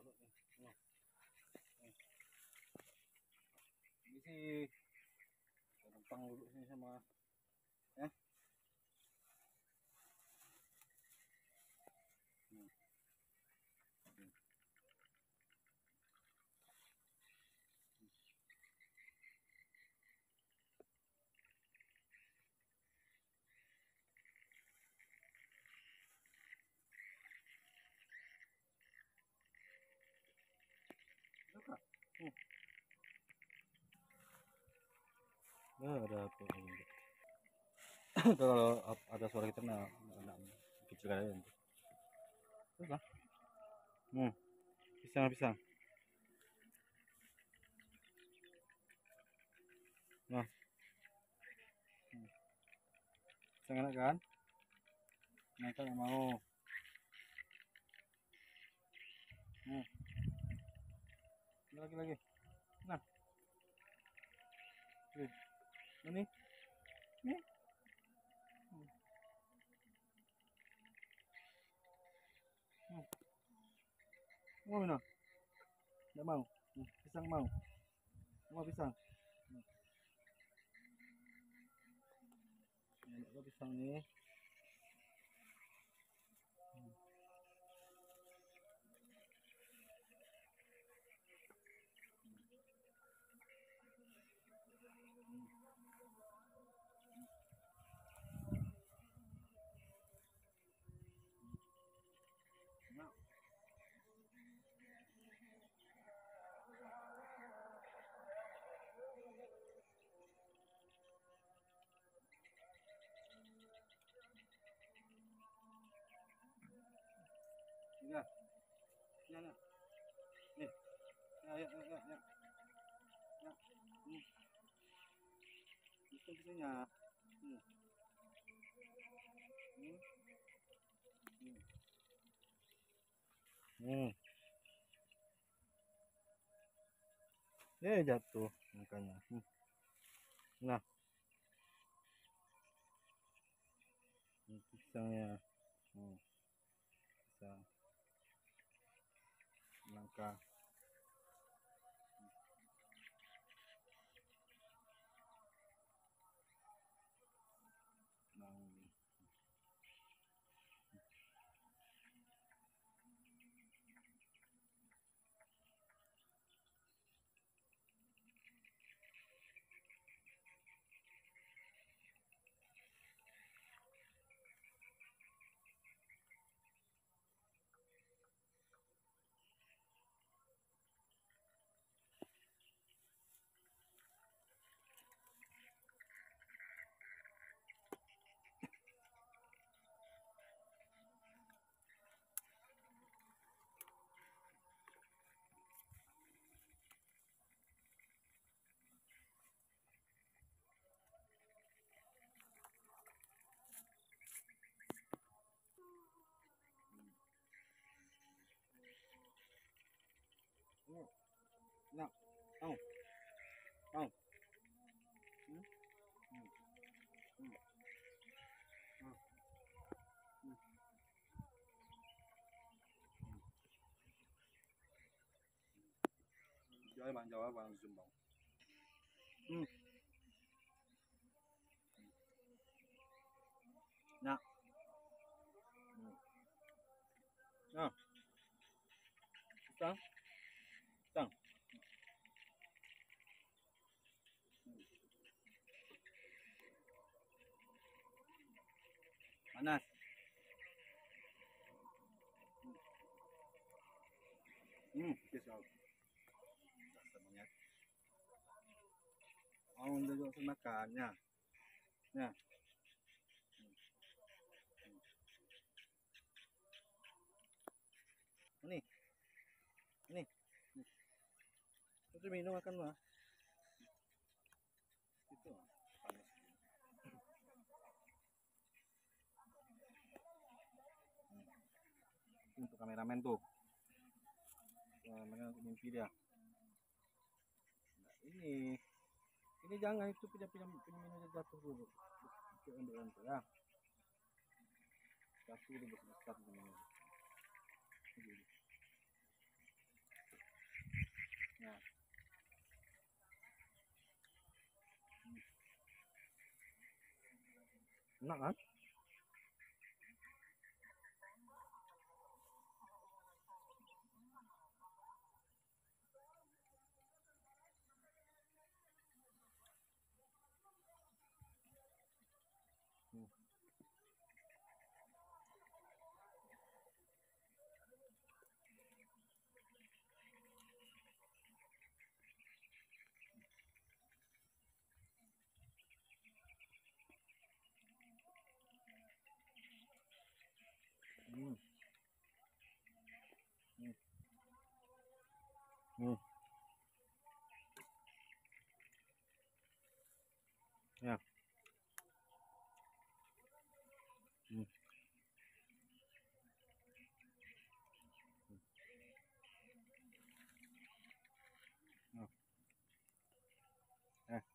Ini sih gampang dulu sini sama ya. Ada apa ini? Kalau ada suara kita nak kecil aja. Terus lah. Pisang. Nah. Pisang enak kan? Nah, kan mau. Lagi. Nah. Ini. Nih. Mau mana? Tidak mau. Pisang mau. Mau pisang. Enak pisang nih. Ya. Nih. Ya. Itu pisangnya. Jatuh makanya. Nah. Pisangnya. Pisang. Nangka. Nah, mau. Jangan bang jawab bang zoom bang. Nah. Nah. Pisang. Panas. Pisang. Semuanya. Mau duduk makan ya. Ya. Ini. Itu mino makan lah. Itu panas. Untuk kameramen tuh. Kameramen mimpi dia. Nah, ini jangan itu punya mino jatuh dulu. Untuk ya. Jatuh dulu besar mino. Nah. Enak kan? Hmm. Hmm. Hmm. Hmm. Ya. Hmm. Oh. Eh.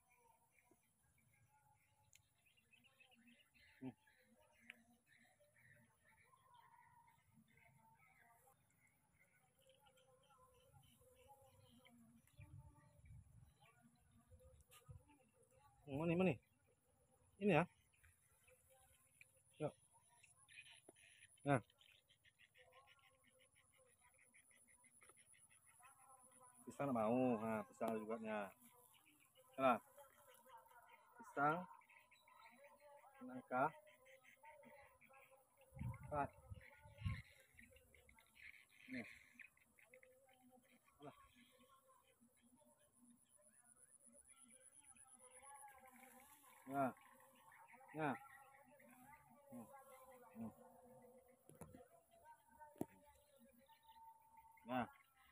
Hmm. Mana mana? Ini ya. Yuk. Nah, pisang mau. Nah, pisang juga nya. Nah, pisang, nangka. Nah, nih. Nah, nah, nah. Hmm. Hmm. Nah,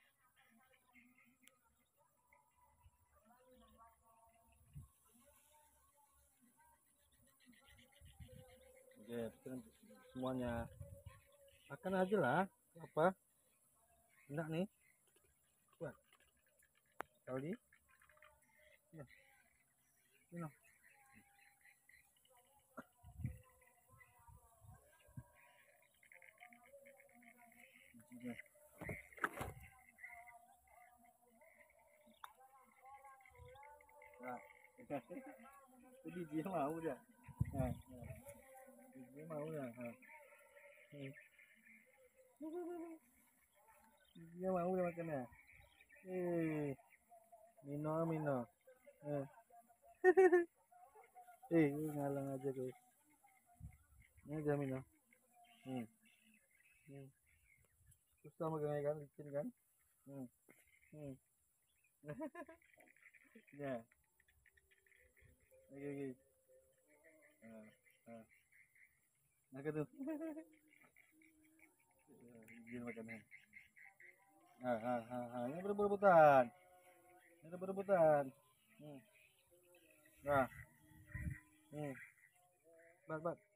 oke, semuanya. Makan aja lah. Apa? Enak nih. Buat. Kali. Ya, minum. Ya. Nah. Jadi dia mau dia. Nah, nah. Dia mau dia. Nah. Hmm. Dia mau dia makannya. Mino mino. Eh, ngalang aja tuh. Ini aja mino. Hmm. Hmm. Susah megangnya kan, licin kan? Hmm. Hmm. Ya. Oke. Nah, nah. Nah, tuh. Izin makannya. Ini berebut-rebutan. Ini berebut-rebutan. Hmm. Nah, hmm. Bat, bat.